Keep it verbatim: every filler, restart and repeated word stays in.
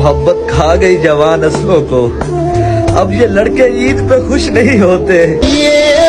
मोहब्बत खा गई जवान नस्लों को, अब ये लड़के ईद पे खुश नहीं होते।